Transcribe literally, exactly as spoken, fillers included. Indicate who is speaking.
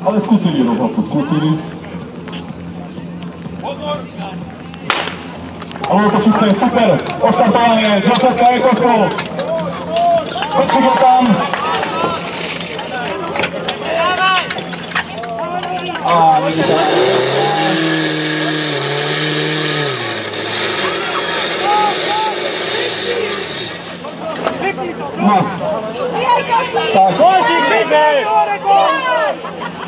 Speaker 1: Ale zkusili rozhodcu, zkusili. Ale útočítka je super, oštartovanie, dvacet je koškou. Kočík je tam. A vidíte. No. Tak.